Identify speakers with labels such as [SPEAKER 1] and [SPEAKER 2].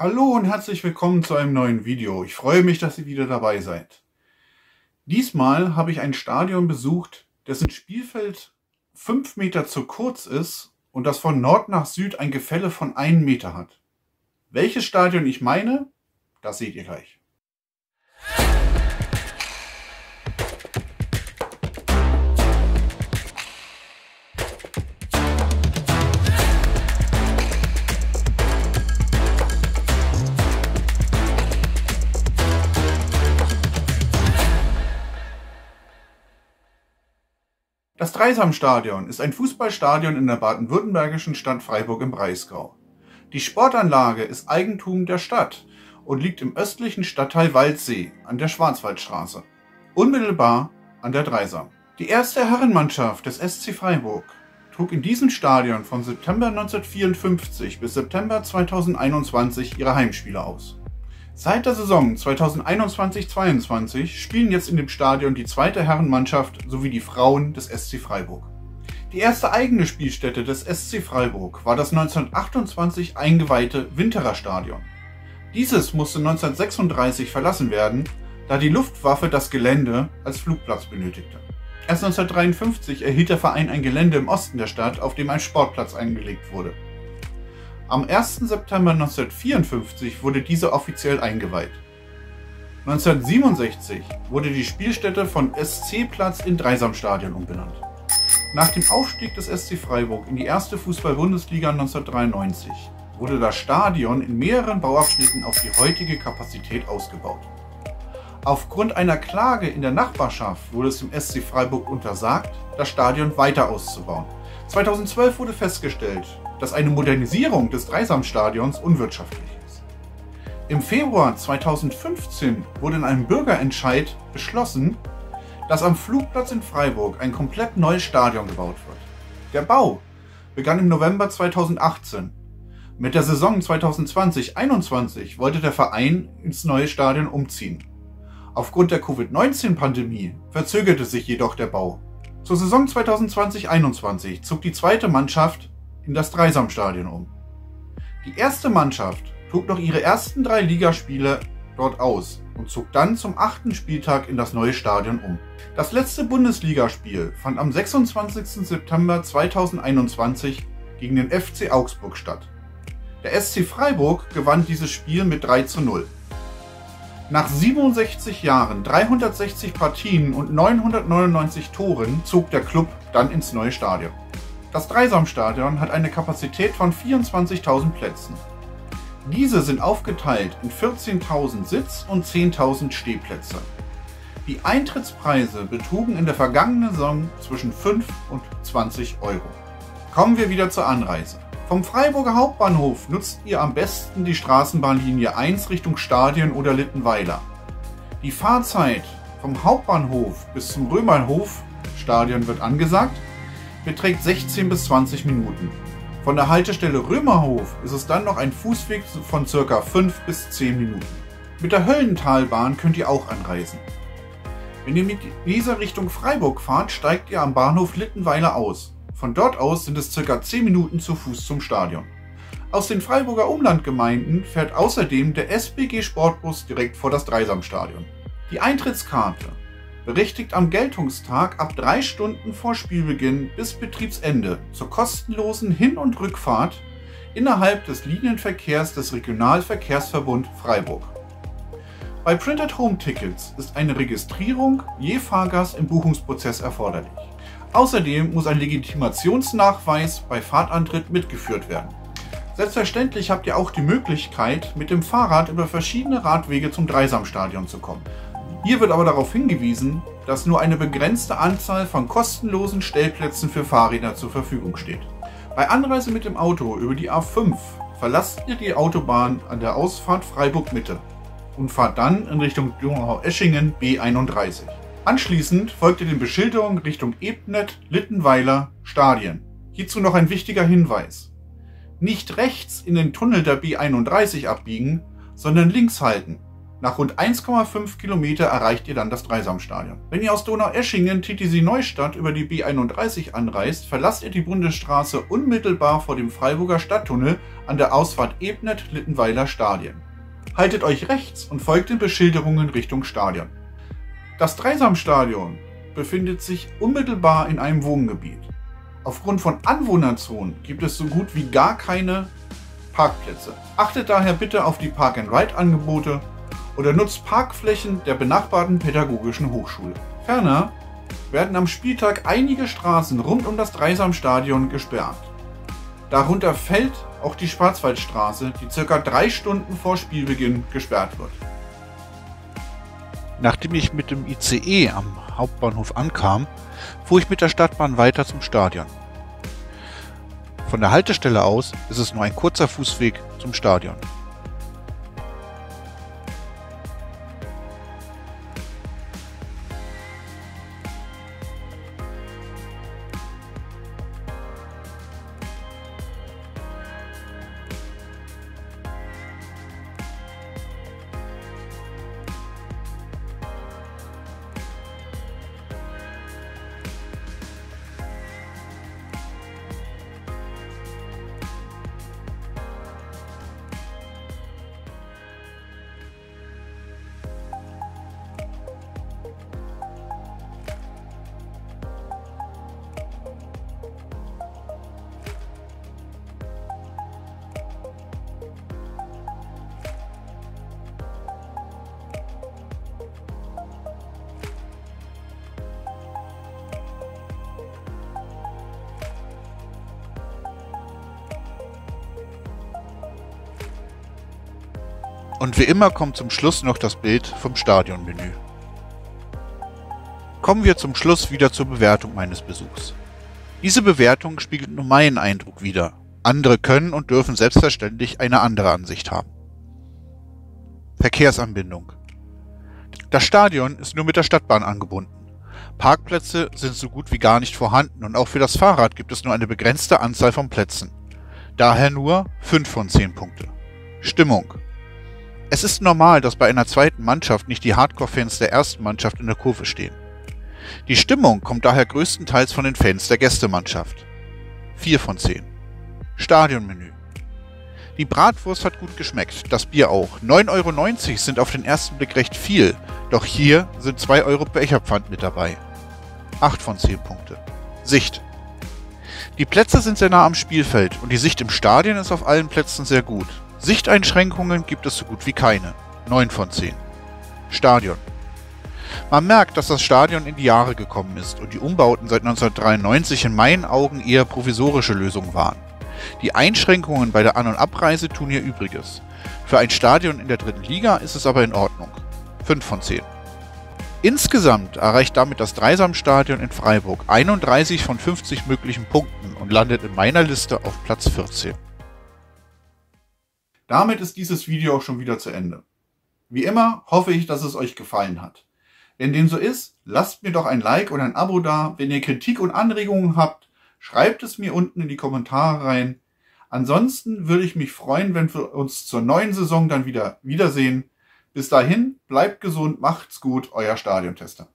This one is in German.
[SPEAKER 1] Hallo und herzlich willkommen zu einem neuen Video. Ich freue mich, dass ihr wieder dabei seid. Diesmal habe ich ein Stadion besucht, dessen Spielfeld 5 Meter zu kurz ist und das von Nord nach Süd ein Gefälle von 1 Meter hat. Welches Stadion ich meine, das seht ihr gleich. Das Dreisamstadion ist ein Fußballstadion in der baden-württembergischen Stadt Freiburg im Breisgau. Die Sportanlage ist Eigentum der Stadt und liegt im östlichen Stadtteil Waldsee an der Schwarzwaldstraße, unmittelbar an der Dreisam. Die erste Herrenmannschaft des SC Freiburg trug in diesem Stadion von September 1954 bis September 2021 ihre Heimspiele aus. Seit der Saison 2021-22 spielen jetzt in dem Stadion die zweite Herrenmannschaft sowie die Frauen des SC Freiburg. Die erste eigene Spielstätte des SC Freiburg war das 1928 eingeweihte Winterer Stadion. Dieses musste 1936 verlassen werden, da die Luftwaffe das Gelände als Flugplatz benötigte. Erst 1953 erhielt der Verein ein Gelände im Osten der Stadt, auf dem ein Sportplatz eingelegt wurde. Am 1. September 1954 wurde diese offiziell eingeweiht. 1967 wurde die Spielstätte von SC-Platz in Dreisamstadion umbenannt. Nach dem Aufstieg des SC Freiburg in die erste Fußball-Bundesliga 1993 wurde das Stadion in mehreren Bauabschnitten auf die heutige Kapazität ausgebaut. Aufgrund einer Klage in der Nachbarschaft wurde es dem SC Freiburg untersagt, das Stadion weiter auszubauen. 2012 wurde festgestellt, dass eine Modernisierung des Dreisamstadions unwirtschaftlich ist. Im Februar 2015 wurde in einem Bürgerentscheid beschlossen, dass am Flugplatz in Freiburg ein komplett neues Stadion gebaut wird. Der Bau begann im November 2018. Mit der Saison 2020-21 wollte der Verein ins neue Stadion umziehen. Aufgrund der Covid-19-Pandemie verzögerte sich jedoch der Bau. Zur Saison 2020-21 zog die zweite Mannschaft in das Dreisamstadion um. Die erste Mannschaft trug noch ihre ersten 3 Ligaspiele dort aus und zog dann zum 8. Spieltag in das neue Stadion um. Das letzte Bundesligaspiel fand am 26. September 2021 gegen den FC Augsburg statt. Der SC Freiburg gewann dieses Spiel mit 3:0. Nach 67 Jahren, 360 Partien und 999 Toren zog der Klub dann ins neue Stadion. Das Dreisamstadion hat eine Kapazität von 24.000 Plätzen. Diese sind aufgeteilt in 14.000 Sitz- und 10.000 Stehplätze. Die Eintrittspreise betrugen in der vergangenen Saison zwischen 5 und 20 Euro. Kommen wir wieder zur Anreise. Vom Freiburger Hauptbahnhof nutzt ihr am besten die Straßenbahnlinie 1 Richtung Stadion oder Littenweiler. Die Fahrzeit vom Hauptbahnhof bis zum Römerhof, Stadion wird angesagt, beträgt 16 bis 20 Minuten. Von der Haltestelle Römerhof ist es dann noch ein Fußweg von ca. 5 bis 10 Minuten. Mit der Höllentalbahn könnt ihr auch anreisen. Wenn ihr mit dieser Richtung Freiburg fahrt, steigt ihr am Bahnhof Littenweiler aus. Von dort aus sind es ca. 10 Minuten zu Fuß zum Stadion. Aus den Freiburger Umlandgemeinden fährt außerdem der SBG Sportbus direkt vor das Dreisamstadion. Die Eintrittskarte berechtigt am Geltungstag ab 3 Stunden vor Spielbeginn bis Betriebsende zur kostenlosen Hin- und Rückfahrt innerhalb des Linienverkehrs des Regionalverkehrsverbund Freiburg. Bei Print-at-Home-Tickets ist eine Registrierung je Fahrgast im Buchungsprozess erforderlich. Außerdem muss ein Legitimationsnachweis bei Fahrtantritt mitgeführt werden. Selbstverständlich habt ihr auch die Möglichkeit, mit dem Fahrrad über verschiedene Radwege zum Dreisamstadion zu kommen. Hier wird aber darauf hingewiesen, dass nur eine begrenzte Anzahl von kostenlosen Stellplätzen für Fahrräder zur Verfügung steht. Bei Anreise mit dem Auto über die A5 verlasst ihr die Autobahn an der Ausfahrt Freiburg-Mitte und fahrt dann in Richtung Donaueschingen B31. Anschließend folgt ihr den Beschilderungen Richtung Ebnet, Littenweiler, Stadien. Hierzu noch ein wichtiger Hinweis. Nicht rechts in den Tunnel der B31 abbiegen, sondern links halten. Nach rund 1,5 Kilometer erreicht ihr dann das Dreisamstadion. Wenn ihr aus Donaueschingen Titisee-Neustadt über die B31 anreist, verlasst ihr die Bundesstraße unmittelbar vor dem Freiburger Stadttunnel an der Ausfahrt Ebnet-Littenweiler Stadien. Haltet euch rechts und folgt den Beschilderungen Richtung Stadion. Das Dreisamstadion befindet sich unmittelbar in einem Wohngebiet. Aufgrund von Anwohnerzonen gibt es so gut wie gar keine Parkplätze. Achtet daher bitte auf die Park-and-Ride-Angebote oder nutzt Parkflächen der benachbarten pädagogischen Hochschule. Ferner werden am Spieltag einige Straßen rund um das Dreisamstadion gesperrt. Darunter fällt auch die Schwarzwaldstraße, die ca. 3 Stunden vor Spielbeginn gesperrt wird.
[SPEAKER 2] Nachdem ich mit dem ICE am Hauptbahnhof ankam, fuhr ich mit der Stadtbahn weiter zum Stadion. Von der Haltestelle aus ist es nur ein kurzer Fußweg zum Stadion. Und wie immer kommt zum Schluss noch das Bild vom Stadionmenü. Kommen wir zum Schluss wieder zur Bewertung meines Besuchs. Diese Bewertung spiegelt nur meinen Eindruck wider. Andere können und dürfen selbstverständlich eine andere Ansicht haben. Verkehrsanbindung. Das Stadion ist nur mit der Stadtbahn angebunden. Parkplätze sind so gut wie gar nicht vorhanden und auch für das Fahrrad gibt es nur eine begrenzte Anzahl von Plätzen. Daher nur 5 von 10 Punkte. Stimmung. Es ist normal, dass bei einer zweiten Mannschaft nicht die Hardcore-Fans der ersten Mannschaft in der Kurve stehen. Die Stimmung kommt daher größtenteils von den Fans der Gästemannschaft. 4 von 10. Stadionmenü. Die Bratwurst hat gut geschmeckt, das Bier auch. 9,90 € sind auf den ersten Blick recht viel, doch hier sind 2 € Becherpfand mit dabei. 8 von 10 Punkte. Sicht. Die Plätze sind sehr nah am Spielfeld und die Sicht im Stadion ist auf allen Plätzen sehr gut. Sichteinschränkungen gibt es so gut wie keine. 9 von 10. Stadion. Man merkt, dass das Stadion in die Jahre gekommen ist und die Umbauten seit 1993 in meinen Augen eher provisorische Lösungen waren. Die Einschränkungen bei der An- und Abreise tun hier Übriges. Für ein Stadion in der 3. Liga ist es aber in Ordnung. 5 von 10. Insgesamt erreicht damit das Dreisamstadion in Freiburg 31 von 50 möglichen Punkten und landet in meiner Liste auf Platz 14.
[SPEAKER 1] Damit ist dieses Video auch schon wieder zu Ende. Wie immer hoffe ich, dass es euch gefallen hat. Wenn dem so ist, lasst mir doch ein Like und ein Abo da. Wenn ihr Kritik und Anregungen habt, schreibt es mir unten in die Kommentare rein. Ansonsten würde ich mich freuen, wenn wir uns zur neuen Saison dann wiedersehen. Bis dahin, bleibt gesund, macht's gut, euer Stadiontester.